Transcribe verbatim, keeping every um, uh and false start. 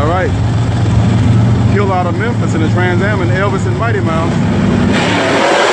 All right. Kill out of Memphis in the Trans Am and Elvis and Mighty Mouse.